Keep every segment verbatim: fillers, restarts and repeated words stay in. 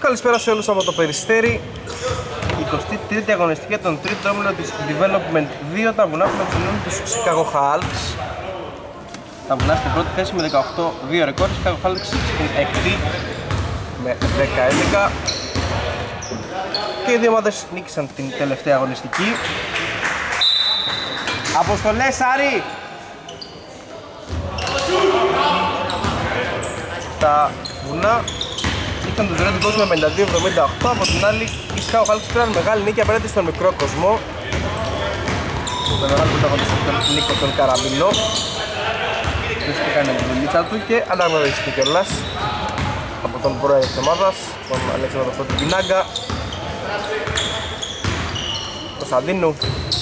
Καλησπέρα σε όλους από το Περιστέρι. εικοστή τρίτη αγωνιστική για τον τρίτο όμιλο της Development δύο. Τα βουνά που φιλοξενούν τους Chicago Hulks. Τα βουνά στην πρώτη θέση με δεκαοκτώ δύο ρεκόρ. Chicago Hulks στην έκτη με δέκα έντεκα. Και οι δύο ομάδες νίκησαν την τελευταία αγωνιστική. Αποστολές, Άρη! Τα βουνά είχαν τους Red Bulls με πενήντα δύο εβδομήντα οκτώ. Από την άλλη, οι Chicago Hulks πήραν μεγάλη νίκη απέναντι στον μικρό Κοσμό. Με μεγάλο πρωταγωνιστή τον Νίκο τον Καραμπινό. Ποιος έκανε την δουλίτσα του και αναγνωρίστηκε κιόλας από τον πρόεδρο της ομάδας, τον Αλέξανδρο Φώτη Πινάγκα. Κωνσταντίνου.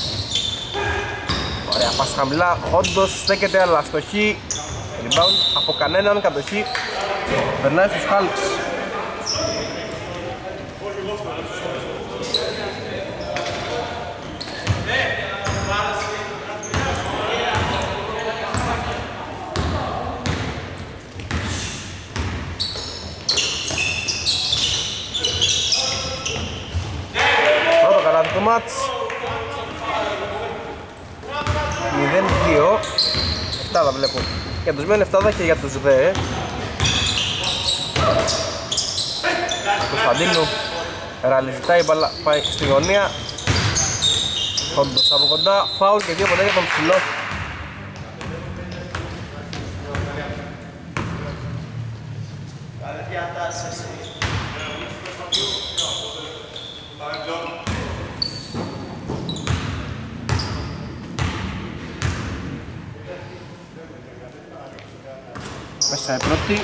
Ωραία, πας χαμηλά, όντως στέκεται αλλά αστοχή. Rebound από κανέναν, κατοχή περνάει στους Hulks. Πρώτο καλάθι του μάτς μηδέν δύο. εφτά θα βλέπω για τους μεν, εφτά και για τους δε. Κωνσταντίνου ραλιζητάει, η μπάλα πάει στη γωνία. Όντως από κοντά, φάουλ και δύο ποτέ για τον ψηλό. Μέσα η πρώτη.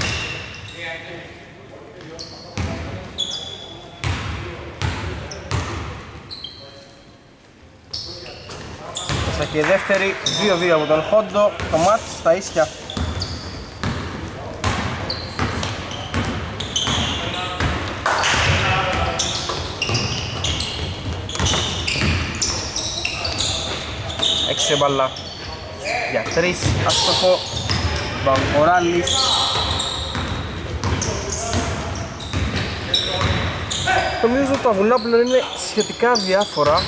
Μέσα και η δεύτερη, δύο δύο από τον Χόντο. Το μάτς στα ίσια. Έξι μπαλά για τρεις, άστοχο. Μπαγκοράλης. Νομίζω ότι τα βουνά πλέον είναι σχετικά διάφορα.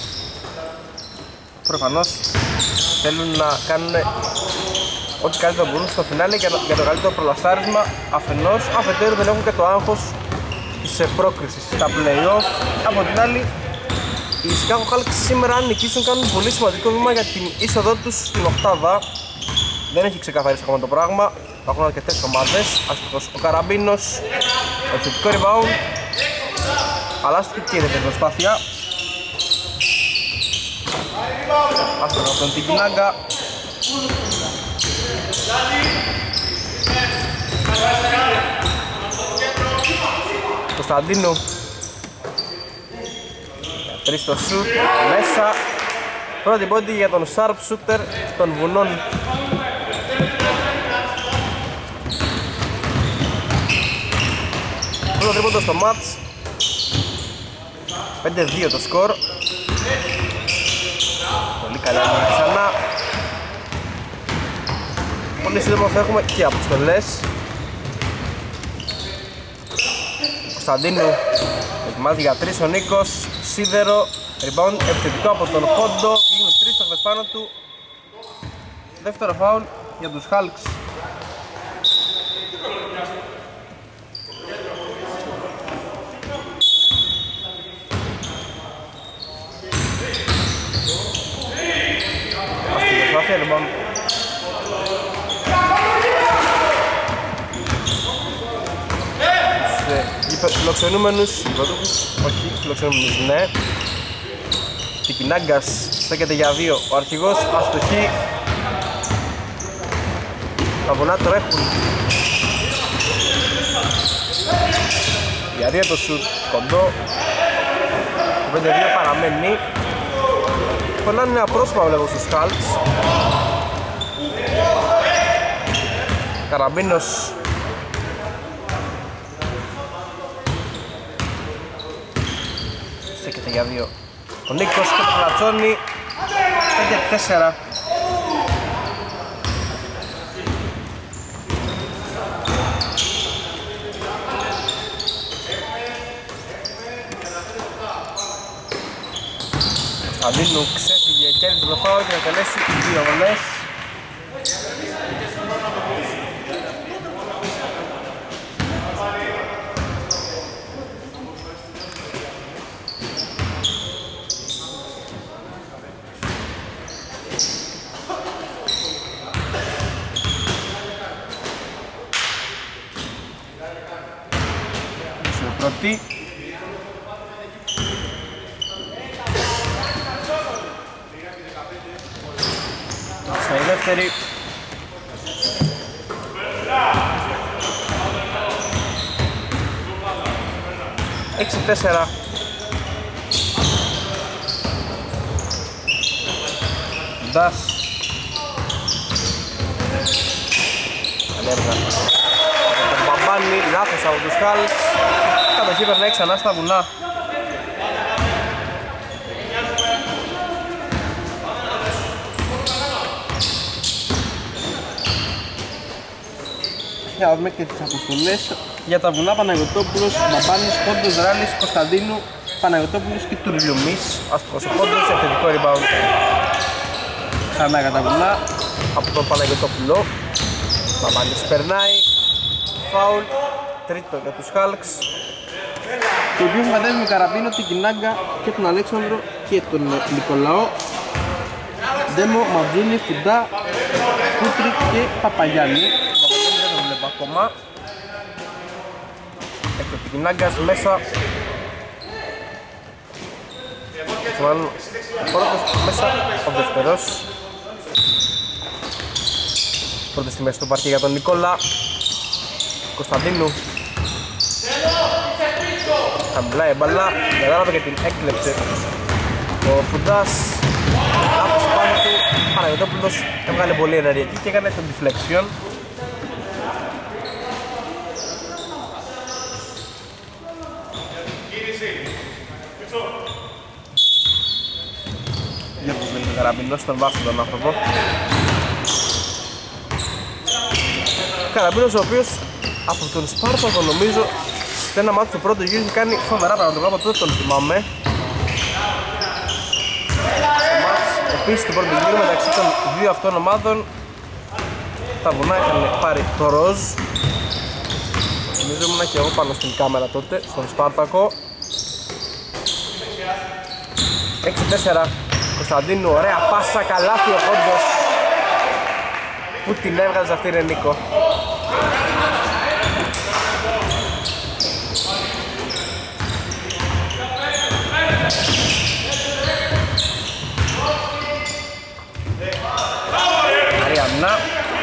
Προφανώς θέλουν να κάνουν ό,τι καλύτερο μπορούν στο φινάλε για, για το καλύτερο προλαστάρισμα αφενός, αφετέρου δεν έχουν και το άγχος της πρόκρισης στα play-off. Από την άλλη, οι Chicago Hulks σήμερα αν νικήσουν κάνουν πολύ σημαντικό βήμα για την είσοδό τους στην οκτάδα. Δεν έχει ξεκαθαρίσει ακόμα το πράγμα. Υπάρχουν αρκετές ομάδες. Αστοχός ο Καραμπίνος. Επιθετικό rebound. Αλλά αστοχή είναι την προσπάθεια. Άστοχος από τον Τιγκινάγκα. Κωνσταντίνου. Τρεις στο σουτ. Μέσα. Πρώτη πόντι για τον sharp shooter των βουνών. Πρώτο τρίποντο στο μάτς. πέντε δύο το σκορ. Πολύ καλά ξανά. Πολύ σύντομα θα έχουμε και αποστολές. Κωνσταντίνου ετοιμάζει για τρεις ο Νίκος. Σίδερο, rebound επιθετικό από τον Χόντο. Γίνουν τρεις παιχνές πάνω του. Δεύτερο φάουλ για τους Hulks. Λοιπόν. Τους φιλοξενούμενους, όχι φιλοξενούμενους, ναι. Τικινάγκας στέκεται για δύο, ο αρχηγός αστοχή. Τα βουνά τρέχουν. Για δύο το σουτ, κοντό. Το πέντε δύο παραμένει. Φωνάνε ένα πρόσωπα βλέπω στους Hulks. Καραμπίνος. Στέκεται για δύο ο Νίκος και το κλατσόνι. πέντε τέσσερα. Κωνσταντίνου ξέφυγε, κέρδισε το φάουλ και θα τελέσει δύο βολές. Πρώτη. Στα η δεύτερη. έξι τέσσερα. Ντάς. Ανέβγα. Τον Μπαμπάνη, λάθος από τους Χάλς. Κατοχή περνάει ξανά στα βουνά. Για να δούμε και τις αποστολές. Για τα βουνά Παναγιωτόπουλος, Μπαμπάνης, Πόντος, Ράλης, Κωνσταντίνου, Παναγιωτόπουλος και Τουρλιουμής. Αστοχός ο Πόντος, επιθετικό rebound. Ξανά για τα βουνά από τον Παναγιωτόπουλο. Μπαμπάνης περνάει. Φάουλ. Τρίτο για τους Χάλξ. Το οποίο έχουν κατέβει με Καραμπίνο, την Κινάγκα και τον Αλέξανδρο και τον Νικολαό. Ντέμο, Ματζούνι, Φουντά, Κούτρι και Παπαγιάννη. Ο Παπαγιάννη δεν τον βλέπω ακόμα. Έχει την Κινάγκας μέσα. Ο πρώτος μέσα, ο δεύτερος. Πρώτη στη μέση του παρκή για τον Νικόλα. Κωνσταντίνου. Χαμηλά η μπαλά, κατάλαβε και την έκλεψε ο Φουντάς. Άφησε πάνω του, Παναγιωτόπουλος έβγαλε πολύ ενεργειακή και έκανε τον deflection. Για πως δεν είναι Καραμπίνος, τον βάφει τον άνθρωπο. Καραμπίνος ο οποίος από τον Σπάρτακο νομίζω σε ένα μάτι του πρώτου γύρου έχει κάνει φοβερά πράγματα, από τότε τον θυμάμαι. Το μάτς επίσης του πρώτου γύρου μεταξύ των δύο αυτών ομάδων, τα βουνά είχαν πάρει το ροζ. Νομίζω ήμουνα και εγώ πάνω στην κάμερα τότε, στον Σπάρτακο. έξι τέσσερα Κωνσταντίνου, ωραία πάσα, καλάθι ο Πόντος. Πού την έβγαζε αυτή ρε Νίκο. Αριαννά.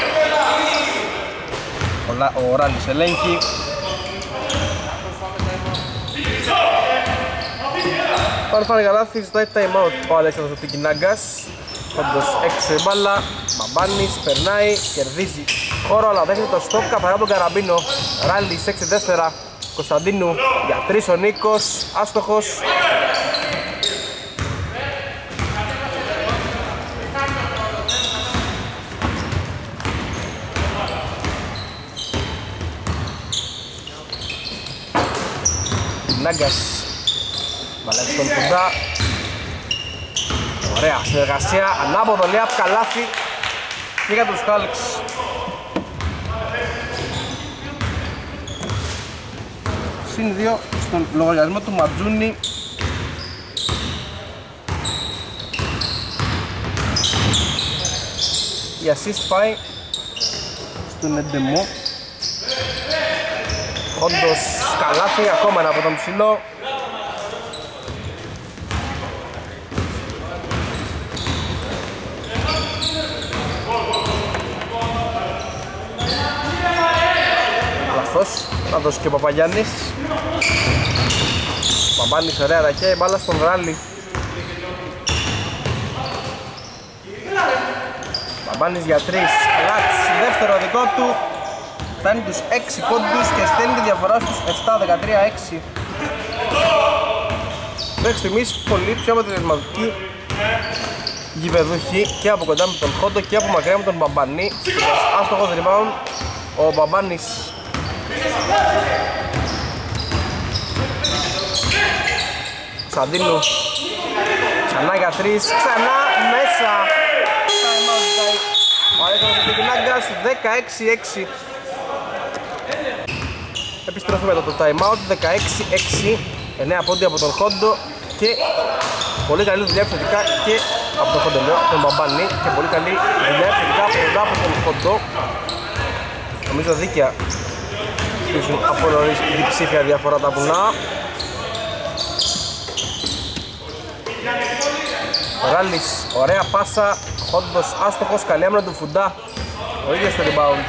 Ο Ράλης ελέγχει. Πάνε φάνε καλάθι, ζητάει time out ο Αλέξανδρος από την Κινάγκας. Όντως έξω η μπάλα, Μπαμπάνης περνάει, κερδίζει χώρο αλλά δέχεται το στόπ καθαρά από τον Καραμπίνο. Ράλης έξι τέσσερα, Κωνσταντίνου για τρεις ο Νίκος, άστοχος. Κινάγκας, μπαλάκι στον Φουντά. Ωραία συνεργασία, ανάποδο λέει από καλάθι και για τους Χάλξ. Συν δύο στον λογαριασμό του Ματζούνι. Η assist πάει στον Εντεμό. Όντως καλάθι, ακόμα ένα από τον ψηλό. Να δώσει και ο Παπαγιάννης. Παπάνης ωραία ραχαία, η μπάλα στον Ράλι. Παπάνης για τρεις, Λάτς, δεύτερο δικό του. Φτάνει τους έξι πόντους και στέλνει τη διαφορά στους επτά δεκατρία έξι. Μέχρι στιγμής πολύ πιο αποτελεσματική γηπεδούχη και από κοντά με τον Χόντο και από μακριά με τον Μπαμπανί. Άστοχος rebound, ο Μπαμπάνης. Κωνσταντίνου Ξανά για τρεις, ξανά μέσα. Time out ζητάει ο Αλέξανδρος Πικινάγκας, δεκαέξι έξι. Επιστρέφουμε μετά το time out, δεκαέξι έξι. εννέα πόντια από τον Χόντο και πολύ καλή δουλειά επιθετικά και από τον Χόντο, λέω, τον Μπαμπάνη, και πολύ καλή δουλειά επιθετικά από, από τον Χόντο. Νομίζω δίκαια στήσουν από νωρίς διψήφια διαφορά τα βουνά. Ράλης, ωραία πάσα, Χόντος άστοχος, καλή άμυνα του Φουντά, ο ίδιος στο rebound.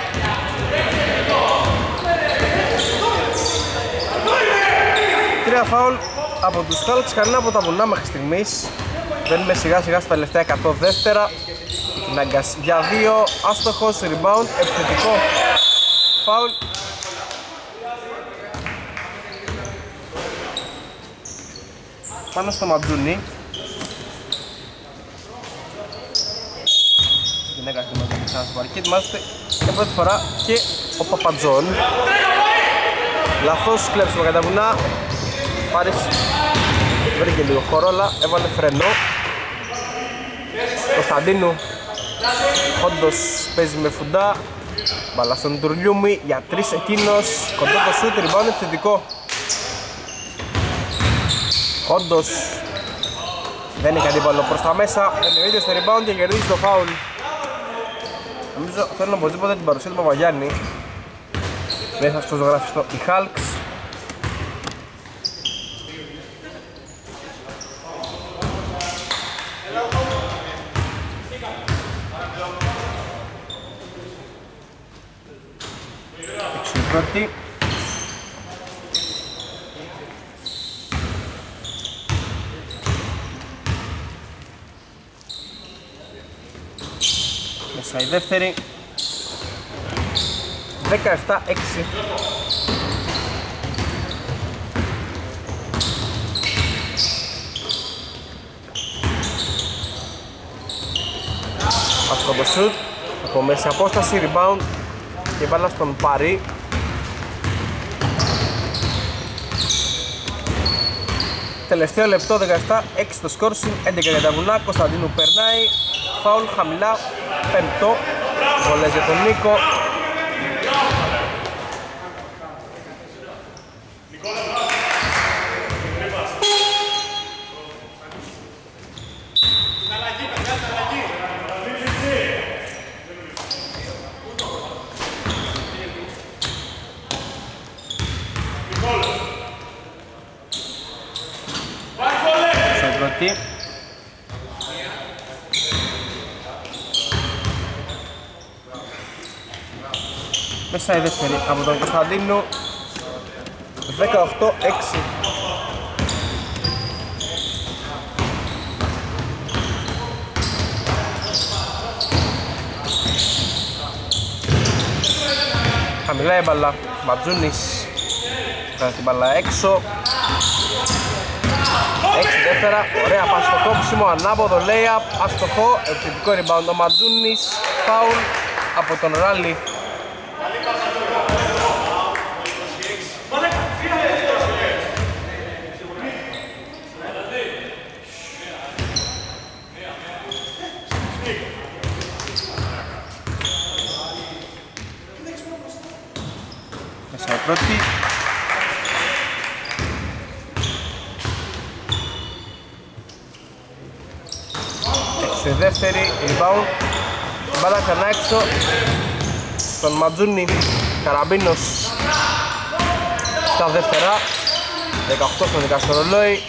Τρία φάουλ από τους Hulks, κανένα από τα βουνά μέχρι στιγμής. Μπαίνουμε σιγά σιγά στα τελευταία εκατό δεύτερα. Νάγκας για δύο, άστοχος, rebound, επιθετικό φάουλ. Πάνω στο Ματζούνι. Γυναίκα και Ματζούνι ξανά στο παρκή, ετοιμάζεται για πρώτη φορά και ο Παπατζόν. Λαθός κλέψιμο κατά βουνά. Πάρης βρήκε λίγο χώρο, αλλά έβαλε φρενό. Κωνσταντίνου, Χόντος παίζει με Φουντά. Μπαλά στον Τουρλιούμι για τρεις εκείνος. Κοντό το σούτ, rebound επιθετικό. Χόντος δεν είναι αντίπαλο προς τα μέσα. Είναι ο ίδιος στο rebound και κερδίζει το φάουλ. Νομίζω θέλουν οπωσδήποτε την παρουσία του Παπαγιάννη μέσα στο ζωγραφιστό οι Hulks. Πρώτη. Μέσα η δεύτερη. δεκαεπτά έξι. Αυτό το σουτ από μέση απόσταση, rebound και μπάλα στον Πάρη. Τελευταίο λεπτό, δεκαεπτά έξι το σκορ, συν έντεκα για τα βουνά. Κωνσταντίνου περνάει, φάουλ χαμηλά, πέμπτο. Βολές για τον Νίκο. Μέσα η δεύτερη από τον Κωνσταντίνου, δεκαοκτώ έξι. Χαμηλά η μπαλά, Ματζούνης βγάζει την μπαλά έξω. έξι δεύτερα, ωραία πάση στο κόψιμο, ανάποδο layup, αστοχό, επιθετικό rebound ο Ματζούνης, φάουλ από τον Ράλι. Μέσα η πρώτη. Έξω η δεύτερη, rebound. Μπάλα ξανά έξω στον Ματζούνι. Καραμπίνος στα δεύτερα, δεκαοκτώ στο δέκα στο ρολόι.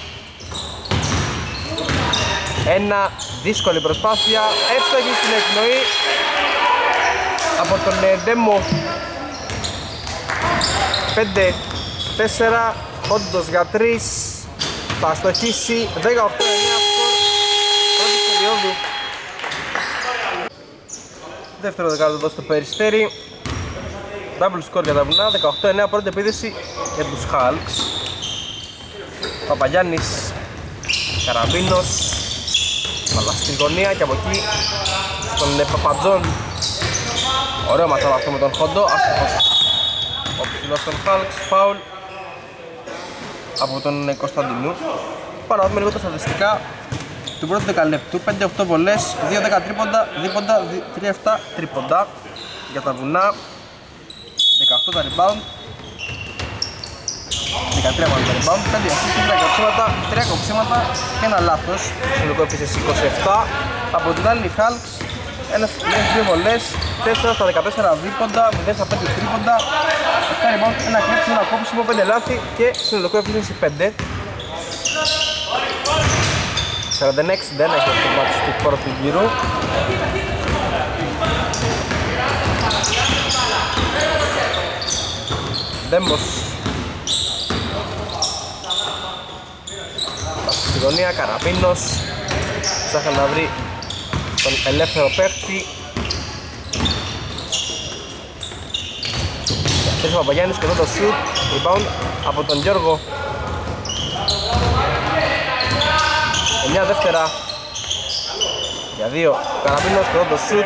Ένα δύσκολη προσπάθεια, εύστοχη στην εκπνοή από τον Ντέμο. πέντε τέσσερα, Χόντος για τρεις, θα στοχίσει, δεκαοκτώ εννέα σκορ, πρώτη περίοδου. Δεύτερο δεκάλεπτο στο Περιστέρι, double score για τα βουνά, δεκαοκτώ εννέα, πρώτη επίδεση για τους Hulks. Παπαγιάννης, Καραμπίνος, αλλά στη γωνία και από εκεί στον Παπατζόν. Ωραίο ματσάβα αυτό με τον Χόντο, άστοχος ο ψηλός των Hulks, φάουλ από τον Κωνσταντινού. Πάμε να δούμε λίγο τα στατιστικά του πρώτου δεκαλέπτου. πέντε οκτώ βολές, δύο δέκα τρίποντα, δίποντα, τρία επτά τρίποντα για τα βουνά. δεκαοκτώ τα rebound, δεκατρία μάλλον τα rebound, πέντε assist, τρία κοψίματα, τρία κοψίματα και ένα λάθος. Συνολικό επίσης είκοσι επτά. Από την άλλη οι Hulks, ένας δύο βολές, τέσσερα στα δεκατέσσερα δίποντα, μηδέν στα πέντε τρίποντα, επτά rebound, ένα κλέψιμο, ένα κόψιμο, πέντε λάθη και συνολικό efficiency πέντε. σαράντα εννέα εξήντα ένα έχει το μάτς του πρώτου γύρου. Ντέμπος στη γωνία, Καραπίνος ψάχνει να βρει τον ελεύθερο παίκτη. Θες ο Παπαγιάννης και εδώ το shoot, rebound από τον Γιώργο. εννιά δεύτερα για δύο, Καραπίνος και εδώ το shoot.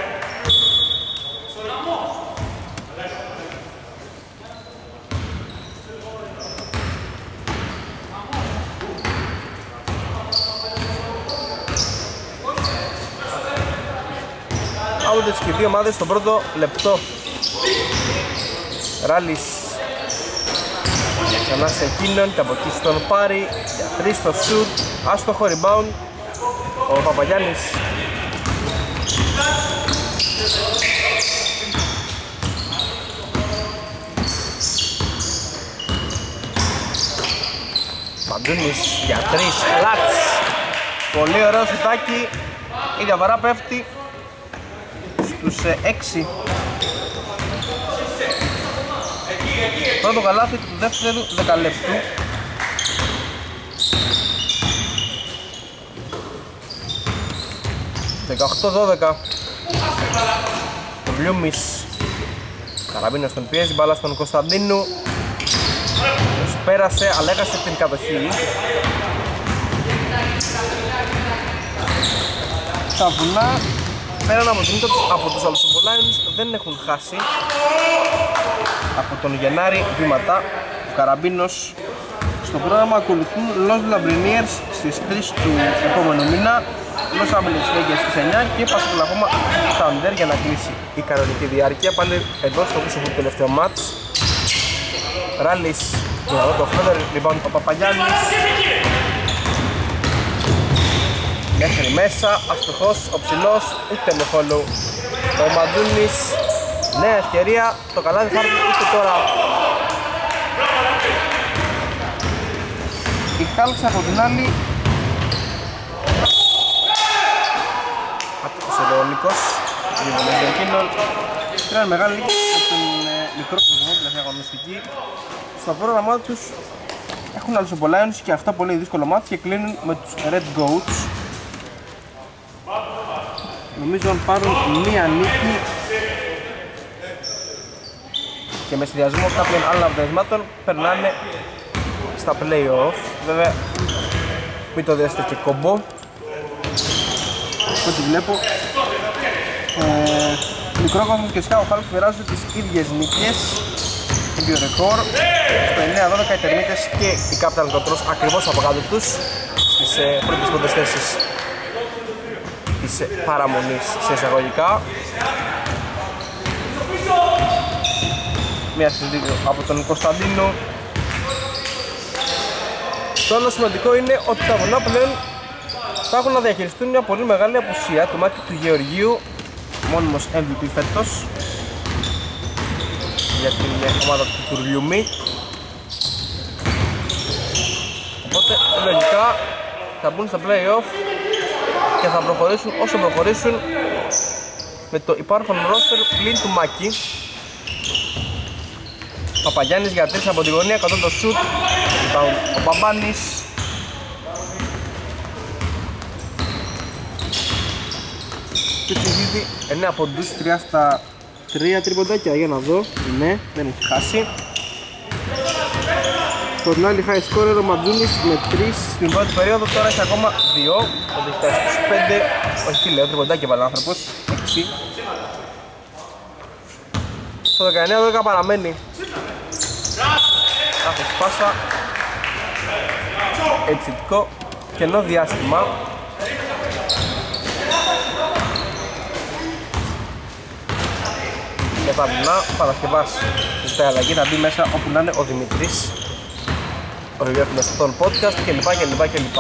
Άουντες και δύο ομάδες στον πρώτο λεπτό. Ράλης ξανά σε εκείνον και από εκεί στον πάρει για τρεις στο shoot, άστοχο rebound ο Παπαγιάννης. Παντούνης για τρεις, λάτς. Πολύ ωραίο σουτάκι, η διαφορά πέφτει στους έξι. Πρώτο καλάθι του δεύτερου δεκαλέπτου. δεκαοκτώ δώδεκα. Ο Βλιούμις. Καραμπίνος τον πιέζει, μπάλα στον Κωνσταντίνου. Τους πέρασε, αλλά έχασε την κατοχή. Τα βουνά, πέραν από την από τους Αλσομπολάινους, δεν έχουν χάσει από τον Γενάρη βήματα. Ο Καραμπίνος. Στο πρόγραμμα ακολουθούν Los Labriniers στις τρεις του επόμενου μήνα, Los Angeles Lakers στις εννιά και Πασοκλαχώμα Thunder για να κλείσει η κανονική διάρκεια. Πάλι εδώ στο πίσω του τελευταίο μάτς. Ράλης για να δω το φλότερ, λοιπόν ο Παπαγιάννης μέχρι μέσα, αστοχός, ο ψηλός, ούτε με follow. Ο Μαντούνης, νέα ευκαιρία, το καλάδι θα έρθει ούτε τώρα. Η Χάλξ από την άλλη άτυχος εδώ ο Νίκος, λοιπόν για εκείνον τρία μεγάλη με τον ε, μικρό κοσμό, δηλαδή αγωνιστική. Στο πρόγραμμά τους έχουν Αλσομπολάινους και αυτά πολύ δύσκολο μάτι και κλείνουν με τους Red Goats. Νομίζω αν πάρουν μία νίκη και με συνδυασμό κάποιων άλλων αποτελεσμάτων περνάνε στα play-off. Βέβαια μην το δέσετε και κόμπο. Ό,τι βλέπω ε, μικρό κόσμος και σκάω Χάλκς μοιράζονται τις ίδιες νίκες, ίδιο ρεκόρ. Στο εννιά δώδεκα οι Τερμίτες και οι Capital Controls ακριβώς από κάτω τους στις ε, πρώτες πρώτες θέσεις της ε, παραμονής σε εισαγωγικά. Μια συζήτηση από τον Κωνσταντίνο. Το άλλο σημαντικό είναι ότι τα βουνά πλέον θα έχουν να διαχειριστούν μια πολύ μεγάλη απουσία του Μάκη του Γεωργίου, μόνιμος εμ βι πι φέτος για την ομάδα του Τουρλιούμι. Οπότε λογικά θα μπουν στα play-off και θα προχωρήσουν όσο προχωρήσουν με το υπάρχον roster πλην του Μάκη. Παπαγιάννης για τρεις από τη γωνία, κοντά το shoot. Ο Μπαμπάνης. Και έχει ήδη εννέα ποντούς, τρία στα τρία τριποντάκια για να δω. Ναι, δεν έχει χάσει. Στο την άλλη high scorer ο Μαντούνης με τρεις στην πρώτη περίοδο, τώρα έχει ακόμα δύο. Οπότε έχει φτάσει στους πέντε. Όχι τι λέω, τριποντάκια βάλει ο άνθρωπος. έξι. Στο δεκαεννέα δώδεκα παραμένει. Άχος πάσα. Επιθετικό κενό διάστημα. για τα βουνά. Παρασκευάς ζητάει αλλαγή, θα μπει μέσα όπου να είναι ο Δημήτρης, ο βιβλιοφίλος των podcast κλπ κλπ κλπ.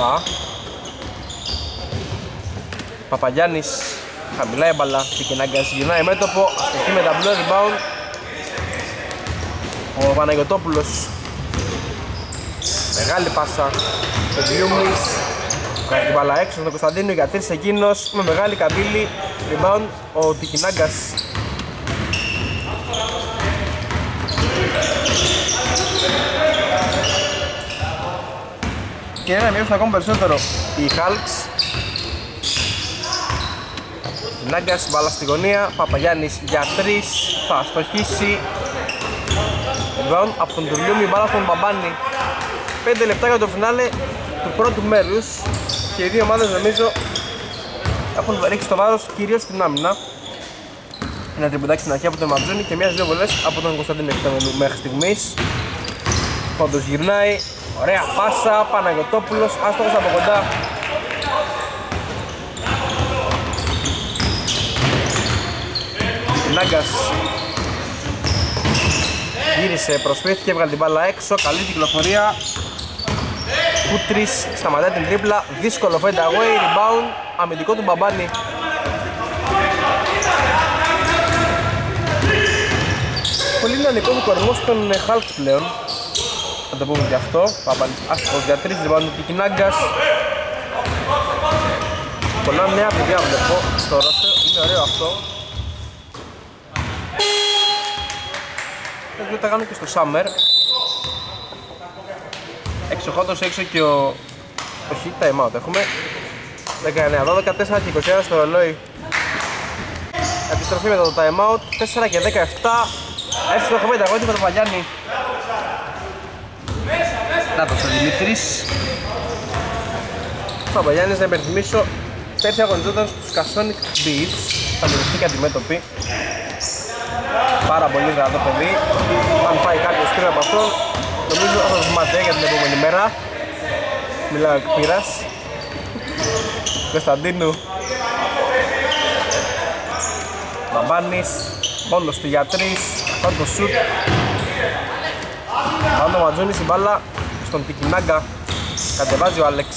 Παπαγιάννης χαμηλά έμπαλα, Τικινάγκας γυρνάει μέτωπο, αστοχή με ταμπλό rebound. Ο Παναγιωτόπουλος, μεγάλη πάσα, ο Διούμης κάνει την μπάλα έξω στον Κωνσταντίνο για τρεις εκείνος με μεγάλη καμπύλη, rebound ο Τικινάγκας. Και να μειώσουν ακόμα περισσότερο οι Hulks. Τικινάγκας, μπάλα στη γωνία, Παπαγιάννης για τρεις, θα στοχίσει. Rebound από τον Τουρλιούμι, μπάλα στον Μπαμπάνη. πέντε λεπτά για το φινάλε του πρώτου μέρους και οι δύο ομάδες νομίζω έχουν ρίξει το βάρος κυρίως στην άμυνα. Ένα τριμποντάκι στην αρχή από τον Μαντζούνι και μιας δύο βολές από τον Κωνσταντίνο Εκτέμενου μέχρι στιγμής. Πόντος γυρνάει, ωραία πάσα, Παναγιωτόπουλος, άστοχος από κοντά. Νάγκας γύρισε, προσπίθηκε, έβγαλε την μπάλα έξω, καλή κυκλοφορία. Κούτρις σταματάει την τρίπλα, δύσκολο fade away, rebound, αμυντικό του Μπαμπάνη. Πολύ δυναμικός ο κορμός των Hulks πλέον, θα το πούμε και αυτό. Μπαμπάνης άστοχος για τρεις, rebound του Τικινάγκας. Πολλά νέα παιδιά βλέπω στο ρόστερ, είναι ωραίο αυτό. Δεν τα κάνω και στο Summer. Έξω χόντος, έξω και ο... όχι, time out έχουμε. δεκαεννέα δώδεκα, τέσσερα και είκοσι ένα στο ρολόι. Επιστροφή μετά το time out, τέσσερα και δεκαεπτά. Έτσι το έχουμε εγώ με τον Παγιάννη. Να το ο Δημήτρης. Ο Παγιάννης, να υπενθυμίσω, πέρσι αγωνιζόταν στους Cassonic Beats. Θα μιληθεί και αντιμέτωποι. Πάρα πολύ δυνατό παιδί. Αν φάει κάποιος κρύο από αυτόν, νομίζω θα το θυμάται για την επόμενη μέρα. Μιλάω εκ πείρας. Κωνσταντίνου. Μπαμπάνης. Πόντος του για τρεις. Πάνω το σουτ. Πάνω ο Ματζούνης η μπάλα στον Τικινάγκα. Κατεβάζει ο Άλεξ.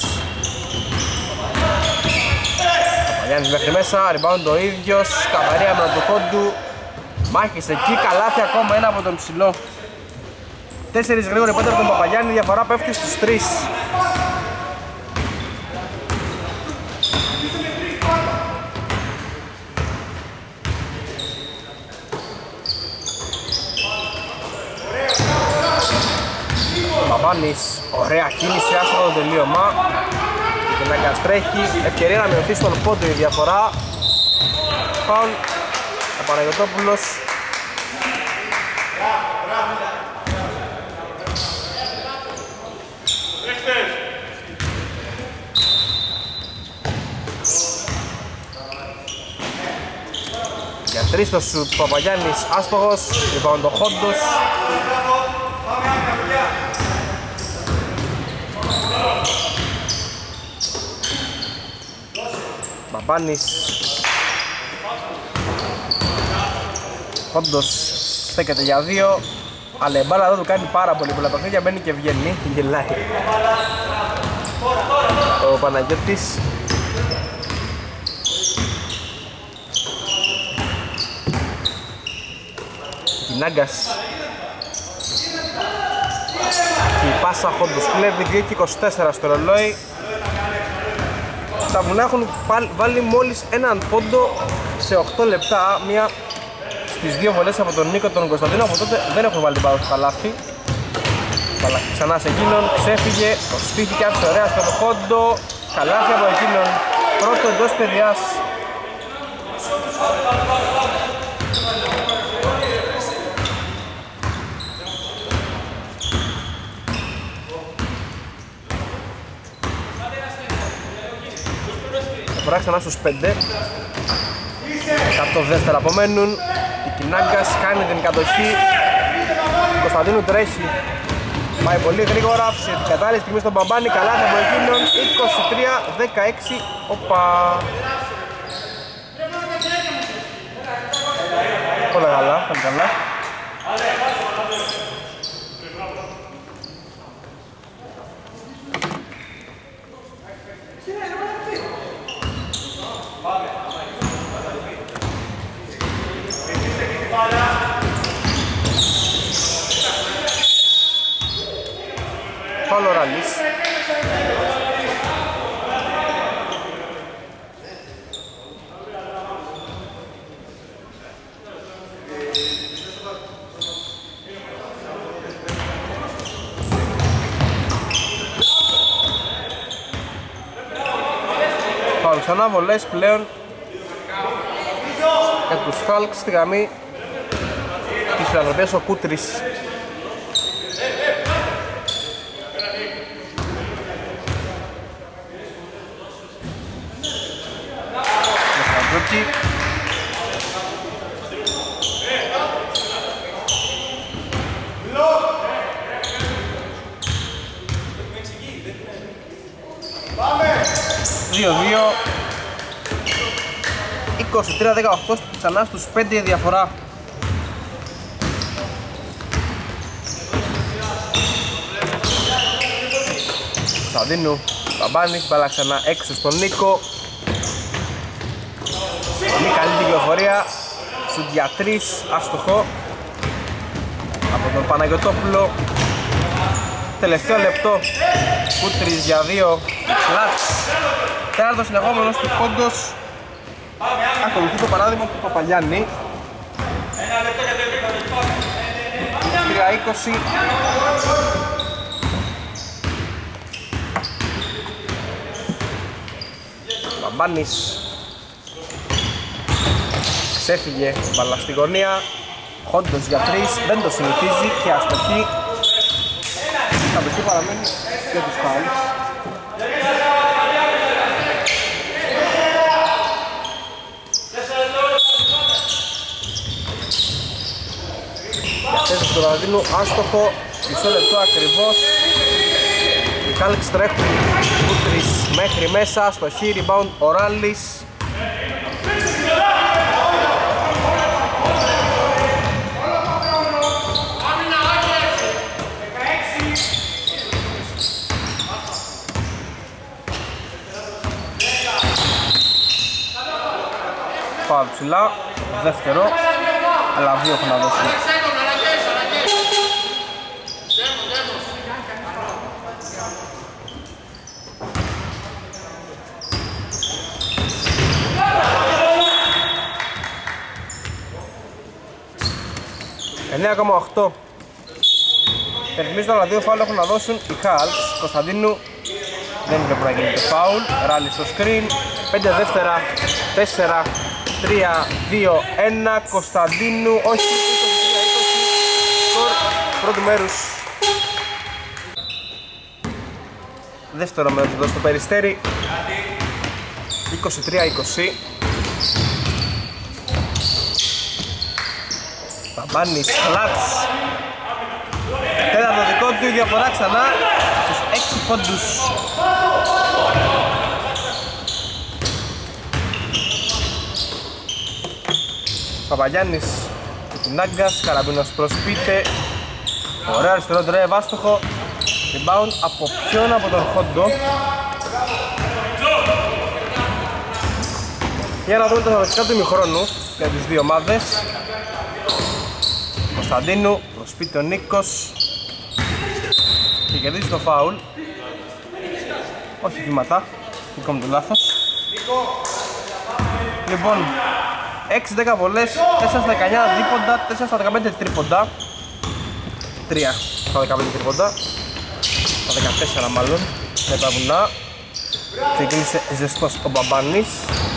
Παπαγιάννης μέχρι μέσα. Rebound ο ίδιος. Καμαρία με το κόντου. Μάχης εκεί, καλάθι ακόμα ένα από τον ψηλό. Τέσσερις γρήγοροι πέντε από τον Παπαγιάννη, διαφορά πέφτει στους τρεις. Μπαμπάνης, ωραία κίνηση, άστρο το τελείωμα. Και να καστρέχει, ευκαιρία να μειωθεί στον πόντο η διαφορά. Φάουλ. Ο Παναγιωτόπουλος. Για τρεις το σουτ, Παπαγιάννης άστοχος, λοιπόν το Χόντος. Μπαμπάνης. Χόντος στέκεται για δύο. Αλλά η μπάλα εδώ του κάνει πάρα πολύ πολλά παιχνίδια, μπαίνει και βγαίνει, γελάει ο Παναγιώτης. Τικινάγκας. Και η πάσα Χόντος κλέβει, δύο και είκοσι τέσσερα στο ρολόι. Τα βουνά έχουν βάλει μόλις έναν πόντο σε οκτώ λεπτά, μία στις δύο βολές από τον Νίκο τον Κωνσταντίνο, από τότε δεν έχουν βάλει την μπάλα στο καλάθι. Αλλά ξανά σε εκείνον, ξέφυγε, το σπίθηκε, άφησε ωραία στον Χόντο, καλάθι από εκείνον, πρώτο εντός παιδιάς. Φορά ξανά στους πέντε. εκατό δεύτερα απομένουν. Τικινάγκας κάνει την κατοχή. Κωνσταντίνου τρέχει. Πάει πολύ γρήγορα, άφησε την κατάλληλη στιγμή στον Μπαμπάνη. Καλά από εκείνον. είκοσι τρία δεκαέξι. Οπα. Όλα καλά, πάλι καλά. Φάουλ ο Ράλης. Φάουλ ξανά, βολές πλέον για τους Hulks στη γραμμή της Φιλανθρωπίας ο Κούτρης. δύο δύο είκοσι τρία δεκαοκτώ ξανά στους πέντε διαφορά. Κωνσταντίνου, Μπαμπάνης, μπάλα ξανά έξω στον Νίκο. Πολύ καλή κυκλοφορία, σου για τρεις, άστοχο από τον Παναγιωτόπουλο. Τελευταίο λεπτό, Κούτρης για δύο, Λάτς. Τέταρτος συνεχόμενος του πόντος. Ακολουθεί το παράδειγμα του Παπαγιάννη. τρία είκοσι. Μπαμπάνης. Ξέφυγε μπαλά στη γωνία. Χόντος για τρεις, δεν το συνηθίζει και αστοχή. Τα πεστή παραμένει και τους Hulks. Θέση του Ραδίνου, άστοχο, μισό λεπτό ακριβώς. Οι Hulks τρέχουν, Κούτρης μέχρι μέσα, αστοχή, rebound ο Ράλης. Πάω ψηλά, δεύτερο, αλλά δύο έχω να δώσω. εννέα κόμμα οκτώ. Περιθυμίζω άλλα δύο φάουλ έχουν να δώσουν οι Hulks. Κωνσταντίνου δεν είναι που να γίνει το φάουλ. Ράλι στο screen. πέντε δεύτερα, τέσσερα, τρία, δύο, ένα. Κωνσταντίνου, όχι, είκοσι τρία είκοσι. Σκορ πρώτου μέρους. Δεύτερο μέρος εδώ στο Περιστέρι. είκοσι τρία είκοσι. Μπαμπάνης, Λάτς. Τέταρτο δικό του, η διαφορά ξανά στους έξι πόντους. Παπαγιάννης και την Άγκας, Καραμπίνος προσπίτε. Ωραία αριστερό ντρέβ, άστοχο. Rebound από ποιον, από τον Χόντο. Για να δούμε τα στατιστικά του ημιχρόνου για τις δύο ομάδες. Κωνσταντίνου, προσπίτε ο Νίκος και κερδίζει το φάουλ. Όχι βήματα, δικό μου το λάθος. Λοιπόν, έξι δέκα βολές, τέσσερα στα δεκαεννιά δίποντα, τέσσερα στα δεκαπέντε τρίποντα. τρία στα δεκαπέντε τρίποντα, στα δεκατέσσερα μάλλον, με τα βουνά. Ξεκίνησε ζεστός ο Μπαμπάνης.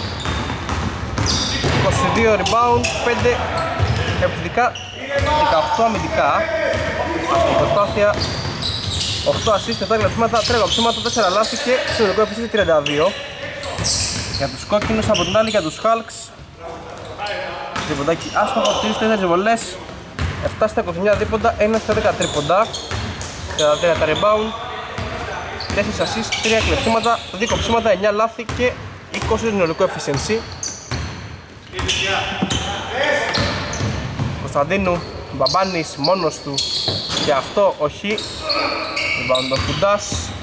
είκοσι δύο rebound, πέντε επιθετικά, δεκαοκτώ αμυντικά. Αυτή η προσπάθεια, οκτώ assist, επτά κλεψίματα, τρία κλεψίματα, τέσσερα λάθη και συνολικό εφισί τριάντα δύο. Για τους κόκκινους, από την άλλη για τους Hulks. Διποντάκι άστοχο, τρεις τέσσερις βολές, επτά στα είκοσι εννιά δίποντα, ένα στα δέκα τρίποντα. τριάντα τρία τα rebound, τέσσερα assist, τρία κλεψίματα, δύο κοψίματα, εννιά λάθη και είκοσι συνολικό efficiency. Κωνσταντίνου, Μπαμπάνης μόνος του και αυτό όχι. Rebound ο Φουντάς.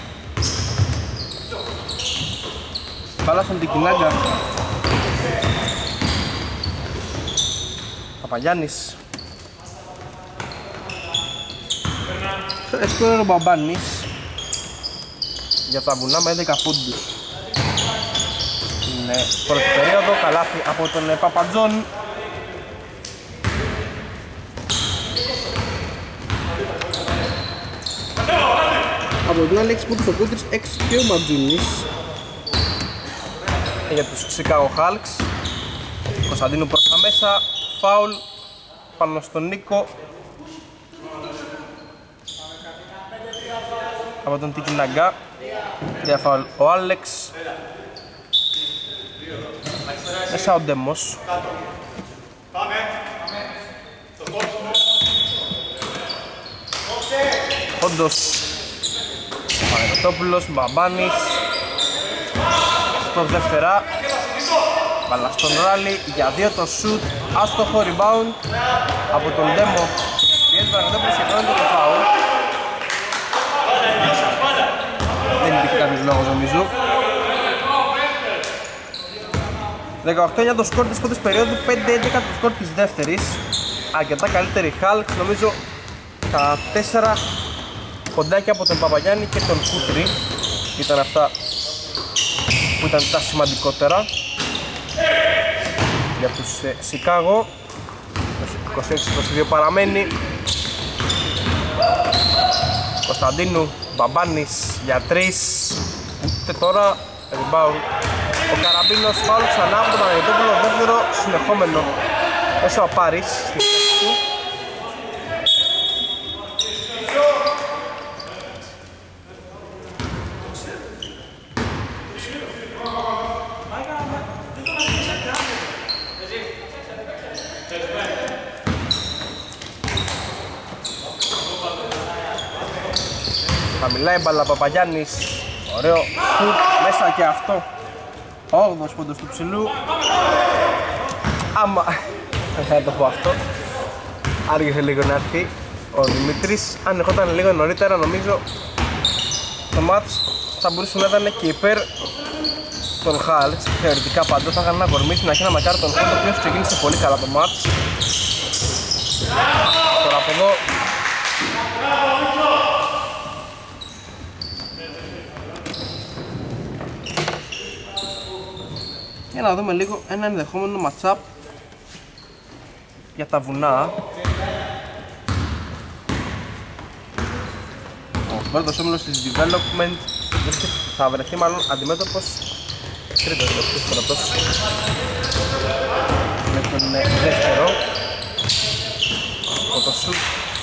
Μπάλα στον Τικινάγκα. Παπαγιάννης. Εσκόρερ ο Μπαμπάνης για τα βουνά με έντεκα πόντους. Είναι πρώτη περίοδο, καλάθι από τον Παπατζόν. Από τον Άλεξ πόντους ο Κούτρης, έξι και ο Ματζούνης για τους Chicago Hulks. Κωνσταντίνου προς τα μέσα, φάουλ πάνω στον Νίκο από τον Τικινάγκα. Τρία φάουλ ο Άλεξ. Μέσα ο Ντέμος. Όντως Παναγιωτόπουλος, Μπαμπάνης. Το δεύτερα. Μπάλα στον Ράλι για δύο το shoot. Άστοχο rebound από τον Ντέμο. Πιέζει Παναγιωτόπουλος και κάνει το φάουλ. Δεν υπήρχε κάποιος λόγος νομίζω. δεκαοκτώ εννιά το σκορ της πρώτης περίοδου, πέντε έντεκα το σκορ της δεύτερης. Αρκετά καλύτερη Hulks, νομίζω τα τέσσερα ποντάκια από τον Παπαγιάννη και τον Κούτρη ήταν αυτά που ήταν τα σημαντικότερα για τους ε, Σικάγο. είκοσι έξι είκοσι δύο παραμένει. Κωνσταντίνου, Μπαμπάνης για τρεις. Ούτε τώρα rebound. Ο Καραμπίνος φάουλ ξανά από τον Παναγιωτόπουλο, δεύτερο συνεχόμενο. Έσω ο Πάρης στη θέση του. Χαμηλά η μπάλα, Παπαγιάννης. Ωραίο χουτ μέσα και αυτό. όγδοος πόντος του ψηλού. Άμα δεν θα το πω αυτό, άργησε λίγο να έρθει ο Δημήτρης. Αν ερχόταν λίγο νωρίτερα νομίζω το μάτς θα μπορούσε να ήταν και υπέρ των Hulks. Θεωρητικά παντός θα είχαν να κορμίσει να έχει ένα μακάρι τον Χόντο, ο οποίος ξεκίνησε πολύ καλά το μάτς. Τώρα από εδώ για να δούμε λίγο ένα ενδεχόμενο match-up για τα βουνά. Ο πρώτος όμιλος της Development θα βρεθεί μάλλον αντιμέτωπος τρίτος λεπτός πρώτος με τον δεύτερο από το shoot.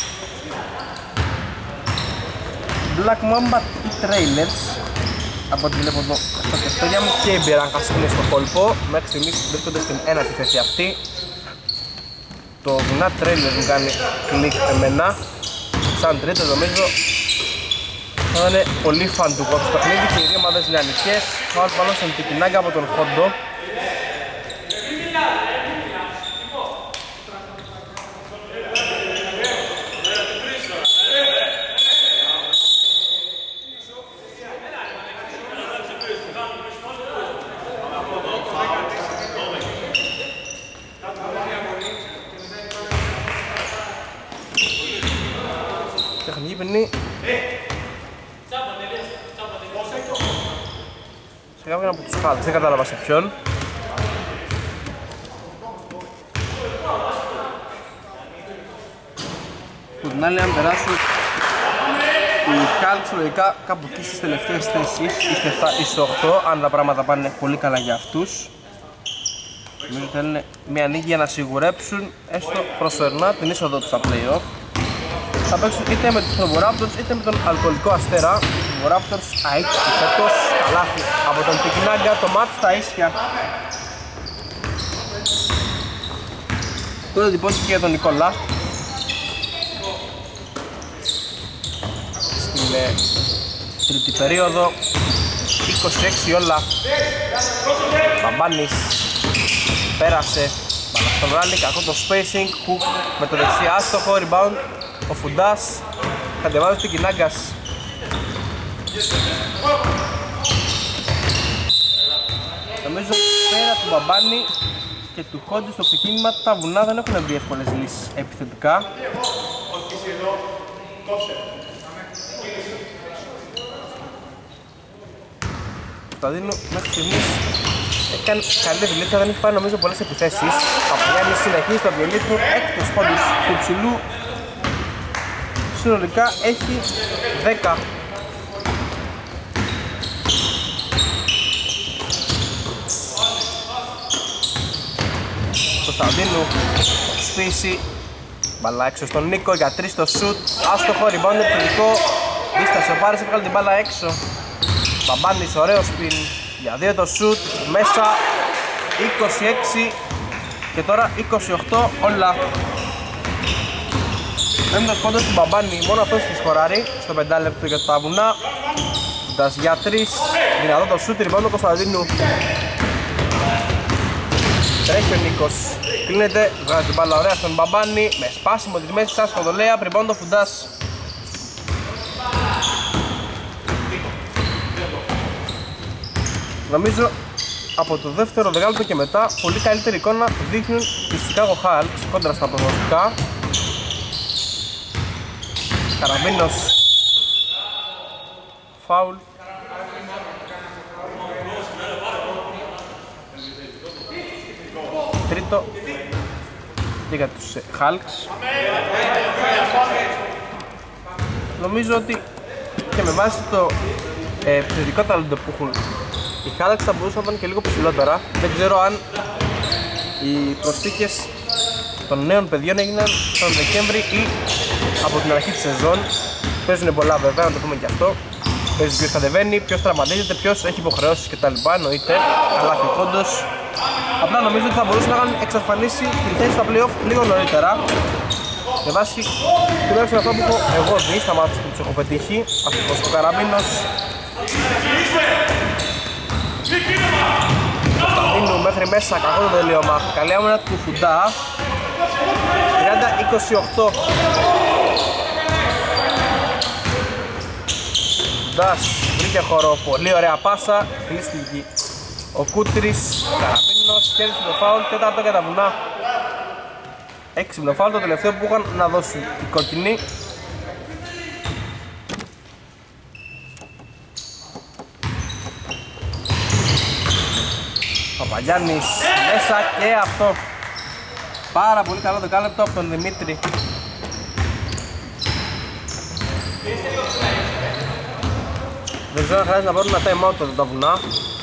Black Mamba ή Trailers από ό,τι βλέπω εδώ στα τεστέρια μου και οι Μπιράνκας είναι στο κόλπο. Μέχρι στιγμής βρίσκονται στην ένατη θέση αυτή. Το βουνά Trailers μου κάνει κλικ εμένα. Σαν τρίτο νομίζω θα είναι πολύ φαντούκο το παιχνίδι και οι δύο ομάδες νεανικές. Φάουλ πάνω στον Τικινάγκα από τον Χόντο. Τεχνική ποινή σε κάποιον από τους Hulks, δεν κατάλαβα σε ποιον. Που την άλλη αν περάσουν οι Hulks λογικά κάπου εκεί στις τελευταίες θέσεις, είστε επτά ή οκτώ, αν τα πράγματα πάνε πολύ καλά για αυτούς. Νομίζω θέλουν μια νίκη για να σιγουρέψουν έστω προσωρινά την είσοδο τους στα play-off. Θα παίξουν είτε με τους Raptors είτε με τον Αλκοολικό Αστέρα. Ο Raptors αίκη φέτος, καλάθι από τον Τικινάγκα, το μάτς στα ίσια. Τώρα εντυπώθηκε για τον Νικόλα. Στην ε, τρίτη περίοδο, είκοσι έξι όλα. Μπαμπάνης πέρασε Μπαλά στον Ράλι, κακό το spacing, Hook με το δεξί άστοχο, rebound ο Φουντάς, κατεβάζει την Κινάγκας. Νομίζω πέρα του Μπαμπάνη και του Χόντζη στο ξεκίνημα τα βουνά δεν έχουν βρει εύκολες λύσεις επιθετικά. Κωνσταντίνου μέχρι στιγμής έκανε καλή δουλειά, δεν έχει πάρει νομίζω πολλές επιθέσεις. Παπαγιάννης συνεχίζει το βιολί του, έκτος πόντους του υψηλού. Συνολικά έχει δέκα. Κωνσταντίνου σπίση, μπαλά έξω στον Νίκο για τρεις το σουτ, άστοχο, rebound επιθετικό, δίστασε ο Πάρης, έβγαλε την μπάλα έξω. Μπαμπάνης, ωραίο σπιν, για δύο το σουτ, μέσα, είκοσι έξι και τώρα είκοσι οκτώ όλα. Έμεινος πόντος του Μπαμπάνη, μόνο αυτός της σκοράρει στο πεντάλεπτο για τα βουνά. Ντας για τρεις, δυνατό το σουτ, rebound του Κωνσταντίνου. Τρέχει ο Νίκος, κλείνεται, βγάζει την μπάλα ωραία στον Μπαμπάνη με σπάσιμο της μέσης, άσχο το λέει, rebound το Φουντάς. Νομίζω από το δεύτερο δεκάλεπτο και μετά πολύ καλύτερη εικόνα δείχνουν οι Chicago Hawks κόντρα στα προγνωστικά. Καραμπίνος, φάουλ. Τρίτο και για τους Hawks. Νομίζω ότι και με βάση το ε, επιθετικό ταλέντο που έχουν οι Hawks θα μπορούσαν να πάνε και λίγο ψηλότερα. Δεν ξέρω αν οι προσθήκες των νέων παιδιών έγιναν τον Δεκέμβρη ή από την αρχή της σεζόν. Παίζουν πολλά βέβαια, να το πούμε και αυτό. Παίζει ποιος κατεβαίνει, ποιος τραυματίζεται, ποιος έχει υποχρεώσεις κτλ. Εννοείται, αλλά και πόντος. Απλά νομίζω ότι θα μπορούσε να είχαν εξασφανίσει την θέση στα play-off λίγο νωρίτερα. Με βάση τουλάχιστον αυτό που έχω εγώ δει στα μάτια που τους έχω πετύχει. Αυτός ο Καραμπίνος. Κωνσταντίνου μέχρι μέσα, κακό το τελείωμα. Καλή άμυνα του Φουντά. τριάντα είκοσι οκτώ. Φουντάς βρήκε χώρο, πολύ ωραία πάσα, κλείστηκε ο Κούτρης. Καραμπίνος κέρδισε το φάουλ, τέταρτο για τα βουνά. Έξυπνο φάουλ, το τελευταίο που είχαν να δώσει οι κόκκινοι. Παπαγιάννης μέσα και αυτό. Πάρα πολύ καλό δεκάλεπτο από τον Δημήτρη. Δεν ξέρω αν χρειάζεται να πάρουν ένα time out εδώ τα βουνά.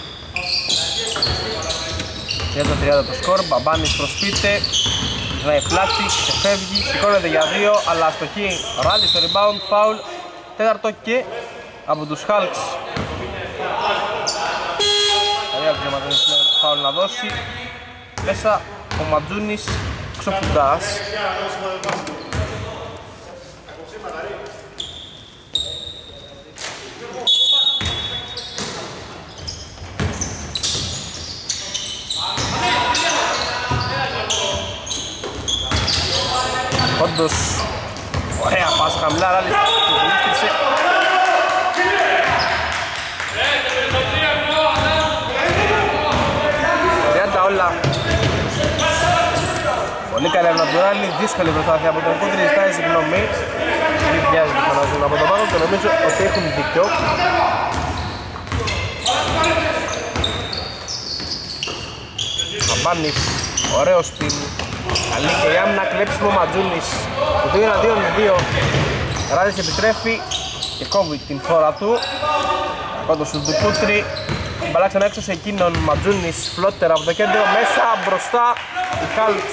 τριάντα τριάντα το σκορ, Μπαμπάνης προσποιείται. Ζάει πλάτη, ξεφεύγει, σηκώνεται για δύο, αλλά αστοχή. Ράλι στο rebound, foul. Τέταρτο και από τους Hawks. Ωραία που δεν φάουλ να δώσει. Μέσα ο Ματζούνης ξοφουντάς. Όντως, ωραία πάσα χαμηλά, Ράλης τριάντα όλα. Πολύ καλή ανατουράλη, δύσκολη προσπάθεια από τον Κούντρη, ζητάει συγγνώμη. Μην βιάζει το φωνάζουν από τον πάνω και νομίζω ότι έχουν δίκιο. Αμπάνης, ωραίο σπιν. Καλή και η άμυνα, κλέψιμο Ματζούνης. Το δύο εναντίον δύο. Ράδης επιστρέφει και κόβει την φόρα του. Κόντος του Κούτρη. Μπαλά ξανά έξω σε εκείνον, Ματζούνης, φλότερ από το κέντρο, μέσα, μπροστά, οι Hawks.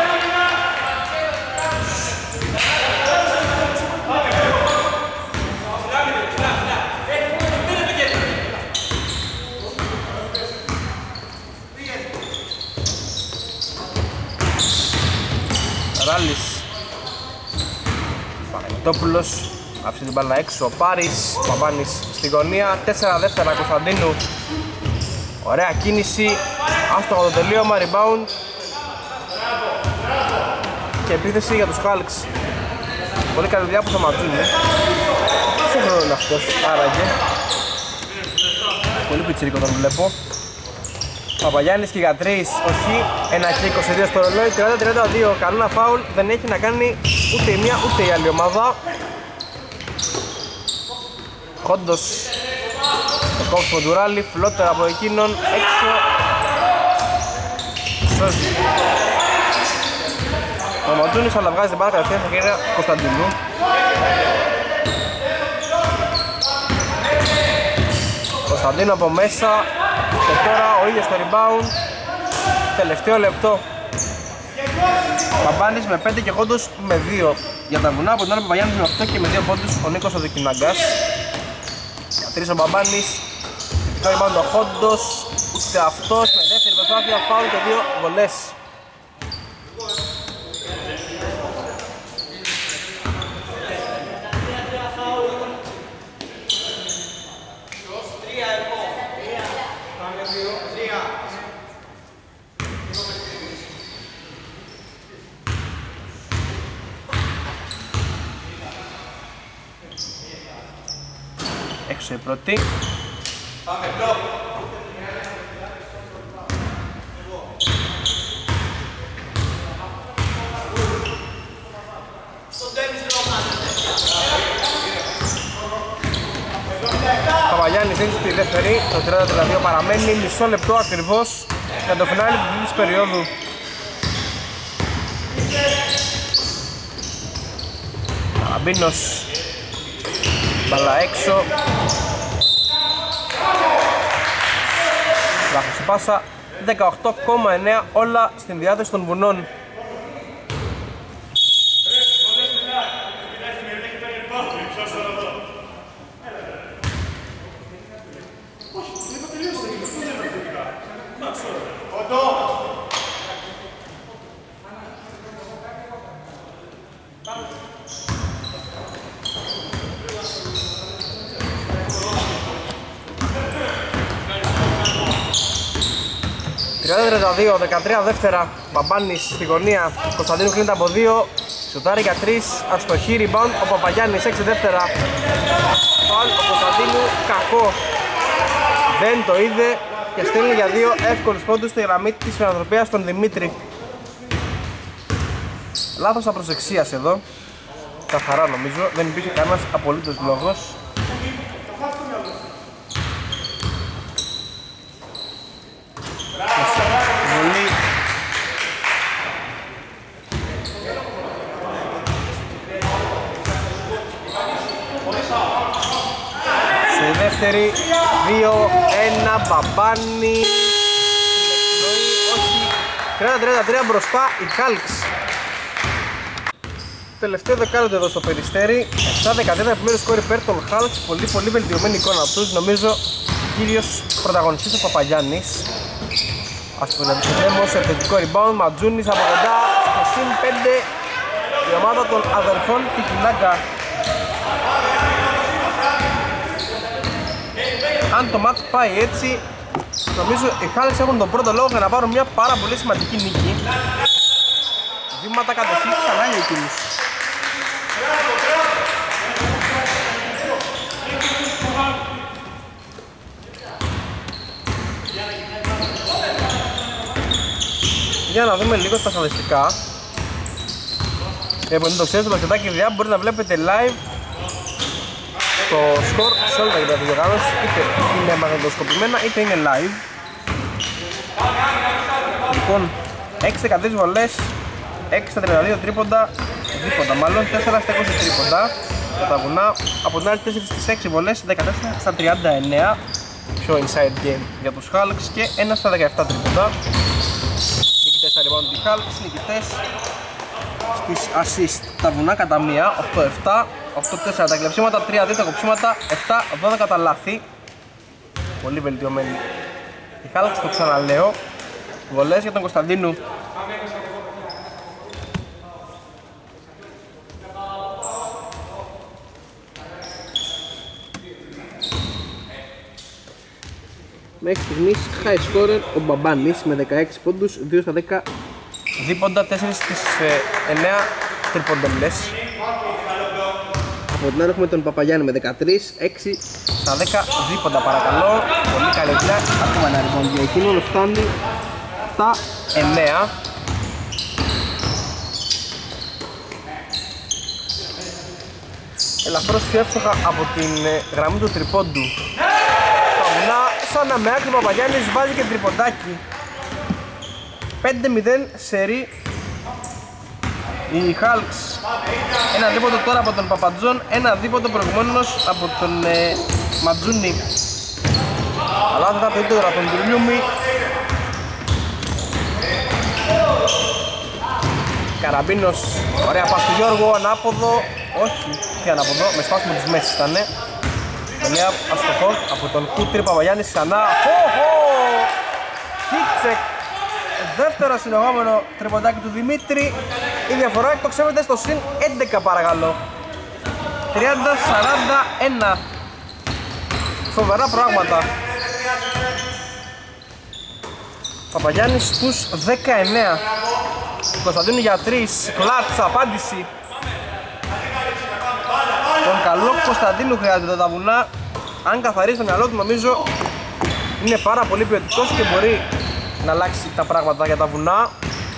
Ράλης, Παναγιωτόπουλος, άφησε την μπάλα έξω, ο Πάρης, Παπάνης στη γωνία, τέσσερα δεύτερα Κωνσταντίνου. Ωραία κίνηση, άστοχο το τελείωμα, rebound Και επίθεση για τους Hulks. Πολύ καλή δουλειά που θα ματζούνε. Στο χρόνο είναι αυτός, άραγε. Πολύ πιτσιρίκο τον βλέπω. Παπαγιάννης και για τρεις, όχι. Ένα και είκοσι δύο στο ρολόι, τριάντα τριάντα δύο. Κανένα φάουλ δεν έχει να κάνει ούτε η μία ούτε η άλλη ομάδα. Χόντος. Το κόψιμο του Ράλι, φλότερα από εκείνον, έξω. Σώζει. Ο Ματζούνης αλλά βγάζει την μπάλα κατευθείαν στα χέρια Κωνσταντινού. Κωνσταντίνου από μέσα και τώρα ο ίδιος στο rebound. Τελευταίο λεπτό. Παπάνης με πέντε και Χόντος με δύο για τα βουνά. Από την άλλη Παπαγιάννης με οκτώ και με δύο πόντους ο Νίκος ο Δικινάγκας. Για τρεις ο Παπάνης. Το rebound ο Χόντος. Ούτε αυτός με δεύτερη προσπάθεια φάουλ και δύο βολές. Έξω η πρώτη. Πάμε μπρο. Παπαγιάννης έχει τη δεύτερη, το τριάντα τριάντα δύο παραμένει, μισό λεπτό ακριβώς για το φινάλι της περίοδου. Αμπίνος, μπαλά έξω. Λάθος η πάσα, δεκαοκτώ κόμμα εννέα όλα στην διάθεση των βουνών. τριάντα τριάντα δύο, δεκατρία δεύτερα, Μπαμπάνης στη γωνία, Κωνσταντίνου κλείνεται από δύο, σουτάρει για τρεις, αστοχή, rebound, ο Παπαγιάννης έξι δεύτερα, φάουλ, ο Κωνσταντίνου, κακό, δεν το είδε και στέλνει για δύο εύκολους πόντους στη γραμμή της φιλανθρωπίας στον Δημήτρη. Λάθος απροσεξίας εδώ, καθαρά νομίζω, δεν υπήρχε κανένας απολύτως λόγος. Βολή. Σε δεύτερη, δύο ένα, Μπαμπάνη. Όχι, τριάντα τριάντα τρία μπροστά οι Hulks. Τελευταίο δεκάλεπτο εδώ στο Περιστέρι, επτά δεκατρία επιμέρους σκόρ υπέρ των Hulks, πολύ πολύ βελτιωμένη εικόνα τους, νομίζω κύριος πρωταγωνιστής ο Παπαγιάννης. Ας πούμε να δούμε σε θετικό rebound, Ματζούνης από κοντά, στο συν πέντε η ομάδα των αδερφών Πικινάγκα. Αν το μάτς πάει έτσι, νομίζω οι Hulks έχουν τον πρώτο λόγο για να πάρουν μια πάρα πολύ σημαντική νίκη. Βήματα κατοχή ξανά για εκείνους. Για να δούμε λίγο τα στατιστικά. Λοιπόν, το ξέρετε, το μπασκετάκι δουλειά μπορείτε να βλέπετε live το σκορ σε όλα τα γραφεία διοργάνωση, είτε είναι μαγνητοσκοπημένα είτε είναι live. Λοιπόν, έξι δεκατρείς βολές, έξι στα τριάντα δύο τρίποντα, δίποντα μάλλον, τέσσερα στα είκοσι τρίποντα για τα βουνά. Από την άλλη τέσσερα στις έξι βολές, δεκατέσσερα στα τριάντα εννέα, πιο inside game για τους Hulks και ένα στα δεκαεπτά τρίποντα. Νικητές στα rebound οι Hulks, νικητές στις assist τα βουνά κατά μία, οκτώ επτά, οκτώ τέσσερα τα κλεψίματα, τρία δύο τα κοψίματα, επτά δώδεκα τα λάθη. Πολύ βελτιωμένοι οι Hulks, το ξαναλέω. Βολές για τον Κωνσταντίνου. Μέχρι στιγμής high scorer ο Μπαμπάνης με δεκαέξι πόντους, δύο στα δέκα δίποντα, τέσσερα στις εννέα τριποντελές. Από την άλλη έχουμε τον Παπαγιάννη με δεκατρία, έξι Στα δέκα δίποντα παρακαλώ. Πολύ καλή δουλειά. Ακόμα ένα rebound για εκείνον, φτάνει στα εννέα. Ελαφρώς πιο εύστοχα από την γραμμή του τριπόντου. Παυλά, σαν να με άκρη Παπαγιάννης βάζει και τριποντάκι. πέντε μηδέν σερί οι Hulks. Ένα δίποτο τώρα από τον Παπατζόν, ένα δίποτο προηγουμένως από τον ε, Ματζούνι. Αλλά δεν θα το δείτε τώρα από τον Τουρλιούμι. Καραμπίνος, ωραία πας του Γιώργο, ανάποδο. Όχι, τι ανάποδο, με σπάσιμο της μέσης ήτανε. Πολύ αστοχό από τον Κούτρι. Παπαγιάννης ξανά. Χω-χω! Χίτσεκ. Δεύτερο συνεχόμενο τριποντάκι του Δημήτρη. Η διαφορά εκτοξεύεται στο συν έντεκα παρακαλώ. τριάντα σαράντα ένα. Φοβερά πράγματα. Παπαγιάννης στους δεκαεννέα. Κωνσταντίνου για τρεις. Κλάτσα, απάντηση. Τον καλό Κωνσταντίνου χρειάζεται τα βουνά. Αν καθαρίσει το μυαλό του νομίζω είναι πάρα πολύ ποιοτικός και μπορεί να αλλάξει τα πράγματα για τα βουνά.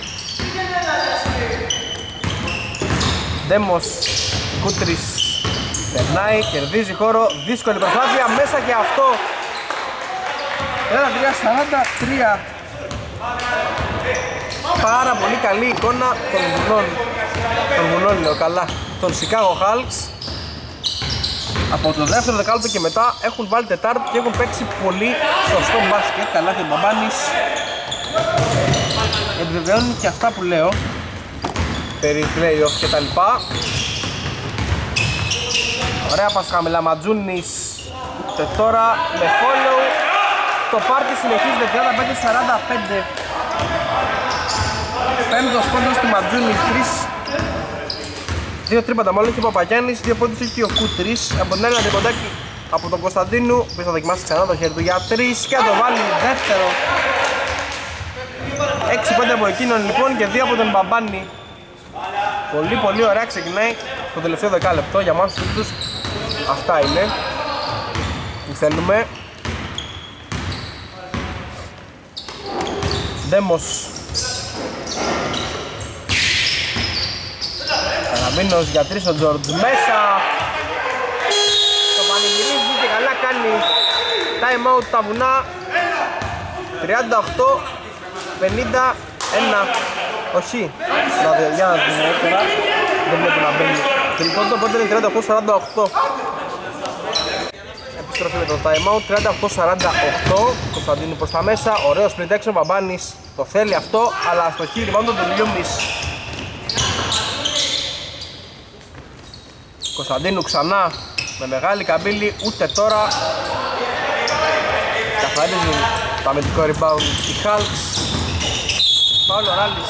Ντέμος, Κούτρης περνάει, κερδίζει χώρο, δύσκολη προσπάθεια, μέσα και αυτό. Ένα τρία σαράντα τρία. Πάρα πολύ καλή εικόνα των βουνών. Των βουνών λέω καλά. Των Chicago Hulks. Από το δεύτερο δεκάλεπτο και μετά έχουν βάλει τετάρτη και έχουν παίξει πολύ σωστό μπάσκετ. Καλά και ο Μπαμπάνης επιβεβαιώνει και αυτά που λέω περί play-off και τα λοιπά. Ωραία πας χαμηλά Ματζούνης. Και τώρα με follow το πάρτι συνεχίζεται τριάντα πέντε σαράντα πέντε. Πέμπτος πόντος του Ματζούνης, τρεις. Δύο τρίποντα μάλλον και ο Παπαγιάννης, δύο πόντους και ο Κούτρης. Από την άλλη ένα τριποντάκι από τον Κωνσταντίνου που θα δοκιμάσει ξανά το χέρι του για τρεις και θα το βάλει δεύτερο. έξι πέντε από εκείνον λοιπόν και δύο από τον Μπαμπάνη. Πολύ πολύ ωραία ξεκινάει το τελευταίο δεκάλεπτο για εμάς τους τρίτους. Αυτά είναι που θέλουμε. Ντέμος. Καραμπίνος για τρεις ο Τζορτζ μέσα. Το πανηγυρίζει και καλά κάνει. Time out τα βουνά. τριάντα οκτώ πενήντα ένα. Όχι. Για να δούμε τώρα. Δεν βλέπω να μπαίνει. Τρίποντο οπότε είναι τριάντα οκτώ σαράντα οκτώ. Επιστροφή με το time out. τριάντα οκτώ σαράντα οκτώ. Κωνσταντίνου προς τα μέσα. Ωραίος split action. Μπαμπάνης το θέλει αυτό. Αλλά στο χείρι πάνω τον Λιούμις. Κωνσταντίνου ξανά με μεγάλη καμπύλη, ούτε τώρα καθαρίζουν το αμυντικό rebound οι Hulks. Παύλο Ράλης.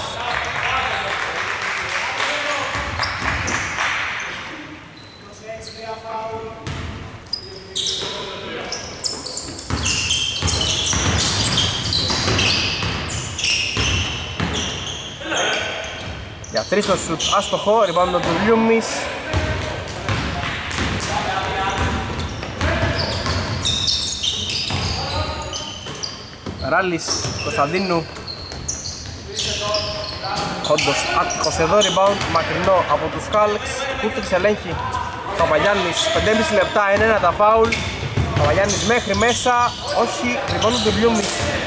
Για τρεις το σουτ άστοχο, rebound του Λιούμις. Ράλης, Κωνσταντίνου. Όντως άτυχος εδώ, rebound μακρινό από τους Hulks. Κούτρης ελέγχει Παπαγιάννης, πέντε και μισό λεπτά, είναι ένα τα φάουλ. Παπαγιάννης μέχρι μέσα, όχι, rebound του Λιούμις.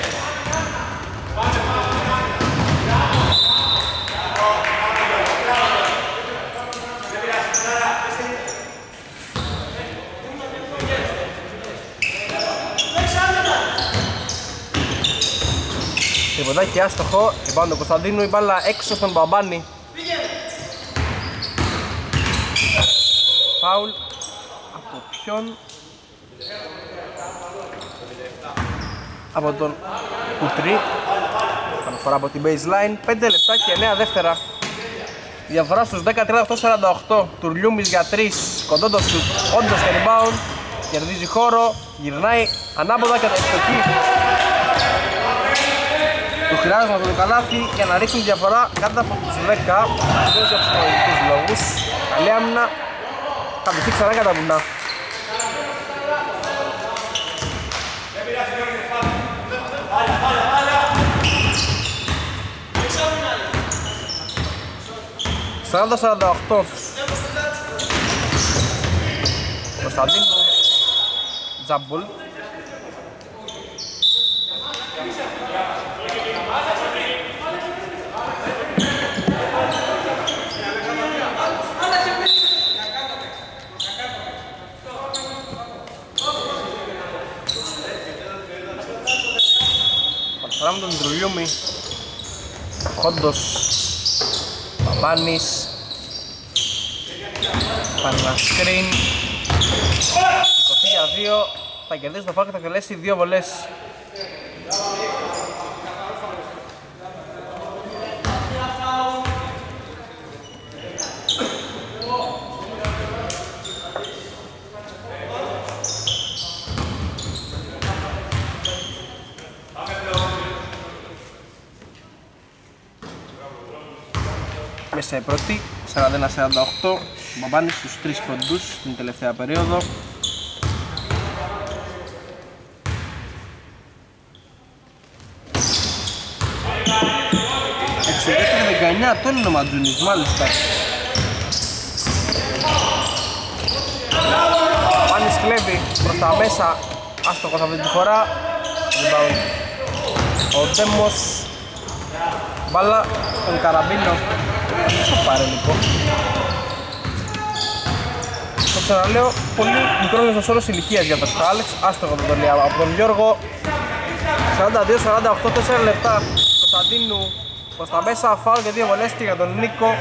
Τριποντάκι άστοχο, rebound του Κωνσταντίνου, η μπάλα έξω στον Μπαμπάνη. Φάουλ από ποιον? Από τον Κουτρί. Αναφορά από την baseline, πέντε λεπτά και εννέα δεύτερα. Διαφορά στους δέκα τριάντα οκτώ σαράντα οκτώ. Τουρλιούμις για τρεις, κοντό το σουτ, όντως το rebound. Κερδίζει χώρο, γυρνάει ανάποδα και το ευστοχή του Πειράζουν το καλάθι για να ρίξουν διαφορά κάτω από τους δέκα. Βεβαίως για ψυχολογικούς λόγους. Καλή άμυνα. Θα βγει ξανά κατά βουνά. σαράντα σαράντα οκτώ. Κωνσταντίνου Τζάμπολ. Παρακαλάμε τον Μητρουλιούμι. Χόντος. Παπάνης. Πανασκρίν. είκοσι για δύο. Θα κερδίσει το φάουλ και θα εκτελέσει δύο βολές. Μέσα η πρώτη, σαράντα ένα σαράντα οκτώ, ο Μπαμπάνης στους τρεις πόντους την τελευταία περίοδο. εξήντα δεκαεννιά, το είναι ο Ματζούνης, μάλιστα. Ο Μπαμπάνης κλέβει προς τα μέσα, άστοχος αυτή τη φορά. Rebound. Ο Ντέμος, μπάλα, τον Καραμπίνο. Στο πάρε λοιπόν. Το ξαναλέω, πολύ μικρός μέσος όρος ηλικίας για τον Άλεξ. Άστοχο τον Τολία από τον Γιώργο. σαράντα δύο σαράντα οκτώ, τέσσερα λεπτά. Κωνσταντίνου προς τα μέσα, φάουλ και δύο βολές και για τον Νίκο.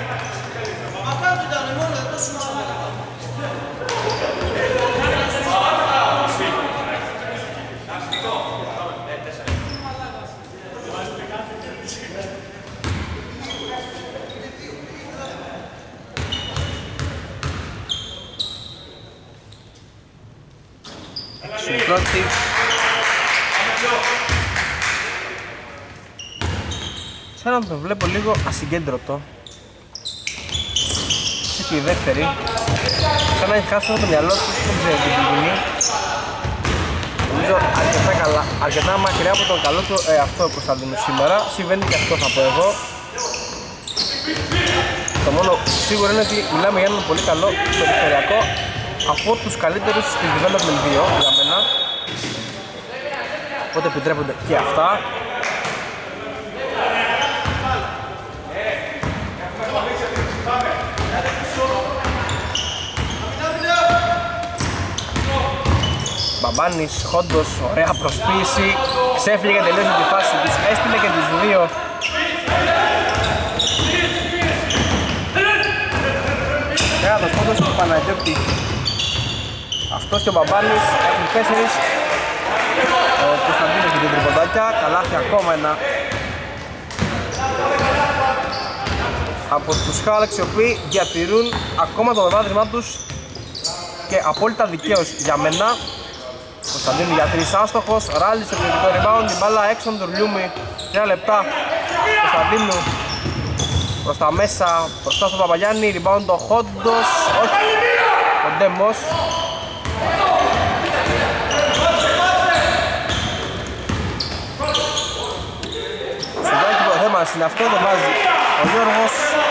Στην πρώτη. Σαν να τον βλέπω λίγο ασυγκέντρωτο. Και η δεύτερη. Σαν να έχει χάσει το μυαλό του, δεν ξέρω τι γίνει. Νομίζω αρκετά καλά, αρκετά μακριά από τον καλό του ε, αυτό Κωνσταντίνου σήμερα. Συμβαίνει και αυτό θα πω εγώ. Το μόνο σίγουρο είναι ότι μιλάμε για έναν πολύ καλό περιφερειακό, από τους καλύτερους στην Development δύο για μένα. Οπότε επιτρέπονται και αυτά. Μπαμπάνης, Χόντος, ωραία προσποίηση. Ξέφυγε και τελείωσε τη φάση της, έστειλε και τις δύο. Έγατος Χόντος του Παναγιώτη. Αυτός και ο Μπαμπάνης έχουν τέσσερις. Ο Κωνσταντίνος με την τριποντάκια, καλάθι ακόμα ένα. Από τους Χάλεξ οι οποίοι διατηρούν ακόμα το βεβάδισμά τους και απόλυτα δικαίως για μένα. Κωνσταντίνου για τρεις άστοχος, Ράλης στο κριτικό rebound, την μπάλα έξω από τον Τουρλιούμι. Τρία λεπτά, Κωνσταντίνου προς τα μέσα, μπροστά στον Παπαγιάννη, rebound ο Χόντος, όχι, ο Ντέμος. Συντάκι το θέμα είναι αυτό, το βάζει ο Γιώργος.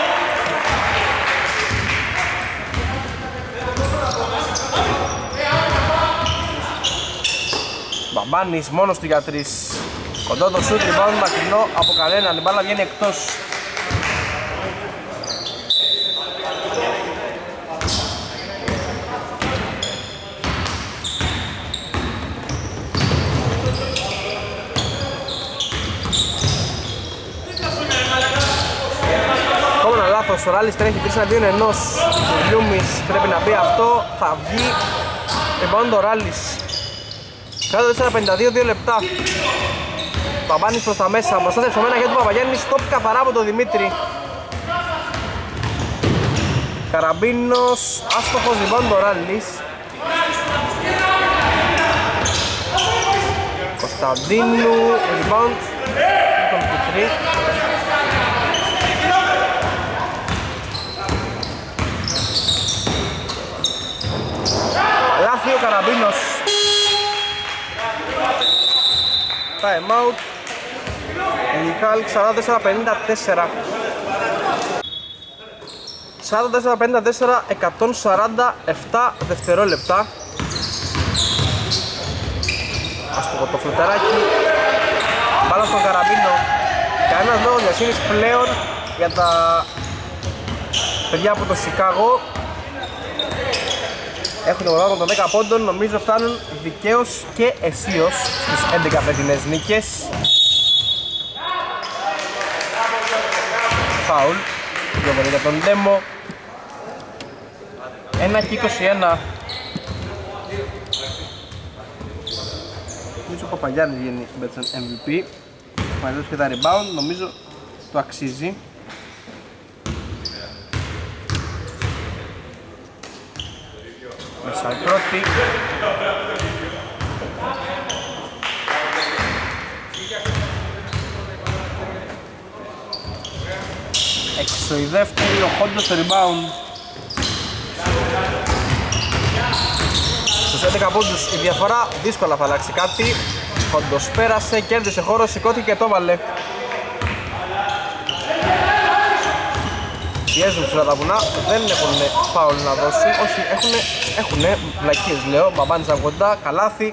Μπαμπάνης μόνος του για τρεις. Κοντό το σούτ, rebound μακρινό από κανέναν, η μπάλα βγαίνει εκτός. Ακόμα ένα λάθος, ο Ράλης τρέχει τρεις εναντίον ενός. Ο Λιούμις πρέπει να πει αυτό, θα βγει. Rebound ο Ράλης. κάτω τέσσερα πενήντα δύο, δύο λεπτά. Παπάνης προς τα μέσα, μπροστά σε ψωμένα για του Παπαγιάννη, στόπ καθαρά από τον Δημήτρη. Καραμπίνος, άστοχος, rebound ο Ράλης. Κωνσταντίνου, rebound τον Κουτρί. Λάθη ο Καραμπίνος. Time out. Η Χάλκ σαράντα τέσσερα πενήντα τέσσερα. σαράντα τέσσερα πενήντα τέσσερα, εκατόν σαράντα επτά δευτερόλεπτα. Άστοχο το φλουτεράκι. Μπάλα στον Καραμπίνο. Κανένας λόγος διασύνης πλέον για τα παιδιά από το Σικάγο. Έχουν το βαθμό των δέκα πόντων, νομίζω φτάνουν δικαίως και αισίως στις έντεκα φετινές νίκες. Φάουλ, δύο για τον Ντέμο. ένα και είκοσι ένα. Νομίζω ο Παπαγιάννης βγαίνει μπέτσαν εμ βι πι. Μαζεύει και τα rebound, νομίζω το αξίζει. Μέσα η πρώτη. Έξω η δεύτερη, ο Χόντος στο rebound. Στους έντεκα πόντους η διαφορά δύσκολα θα αλλάξει κάτι. Χόντος πέρασε, κέρδισε χώρο, σηκώθηκε και το βάλε. Πιέζουν ψηλά τα βουνά, δεν έχουν φάουλ να δώσει. Όχι, έχουνε, έχουνε βλακίες λέω, μπαμπάνης από κοντά, καλάθι.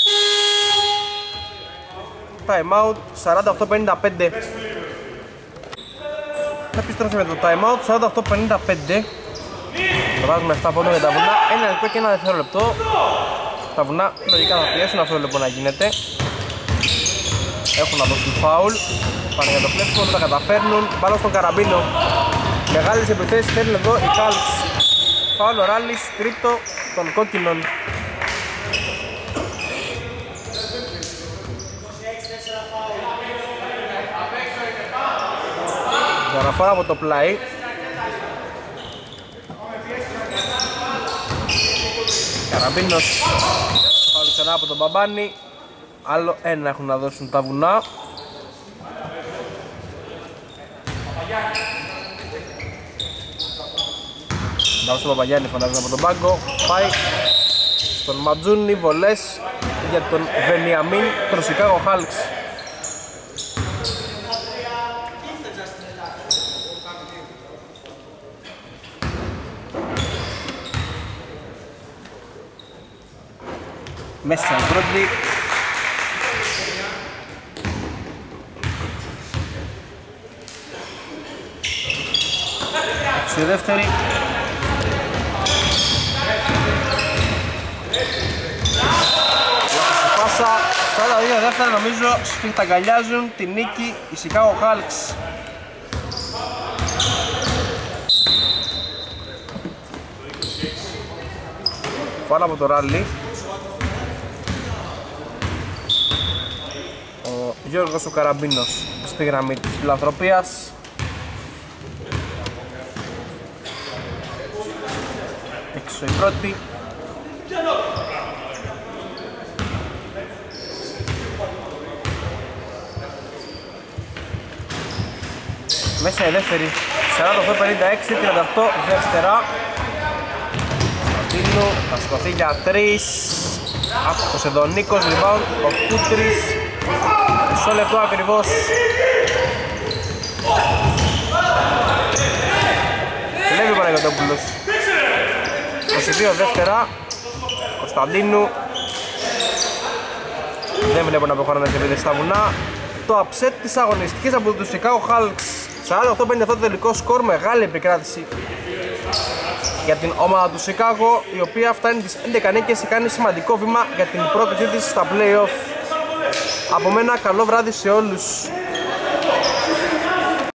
Time out, σαράντα οκτώ πενήντα πέντε. Επιστρέφει με το time out, σαράντα οκτώ πενήντα πέντε. Το βάζουμε επτά πόντων για τα βουνά, ένα λεπτό και ένα δευτερόλεπτο. Τα βουνά λογικά θα πιέσουν αυτό λοιπόν να γίνεται. Έχουν να δώσουν φάουλ. Πάνε για το κλέψιμο, δεν τα καταφέρνουν. Μπάλα στον Καραμπίνο. Μεγάλες επιθέσεις θέλουν εδώ οι Χάλκς. Φάουλ ο Ράλης, τρίτο των κόκκινων. Αναφορά από το πλάι. Καραμπίνος. Φάουλ ξανά από τον Μπαμπάνη. Άλλο ένα έχουν να δώσουν τα βουνά. Μπράβο στον Παπαγιάννη, φαντάζομαι από τον πάγκο. Πάει στον Ματζούνι, βολές για τον Βενιαμίν, τον Σικάγο Χάλκς. Μέσα στην πρώτη. Στη δεύτερη. Πάσα, σαράντα δύο δεύτερα νομίζω σφιχταγκαλιάζουν τη νίκη οι Σικάγο Χάλκς. Φάουλ από το Ράλι. Ο Γιώργος ο Καραμπίνος στη γραμμή της φιλανθρωπίας. Έξω η πρώτη. Μέσα η δεύτερη. σαράντα οκτώ πενήντα έξι, τριάντα οκτώ δεύτερα. Ματίνου θα σκοθεί για τρεις. Άκουκος εδώ ο Νίκος, rebound ο Κούτρης. Μισό λεπτό ακριβώς. Κλέβει ο Παναγιωτόπουλος. είκοσι δύο δεύτερα. Κωνσταντίνου. Δεν βλέπω να προχωράνε σε επίδεση στα βουνά. Το upset της αγωνιστικής από τους Σικάγο Χάλκς. σαράντα οκτώ πενήντα επτά το τελικό σκορ, μεγάλη επικράτηση για την ομάδα του Σικάγο, η οποία φτάνει τις έντεκα νίκες και κάνει σημαντικό βήμα για την πρόκρισή της στα play-off. Από μένα καλό βράδυ σε όλους.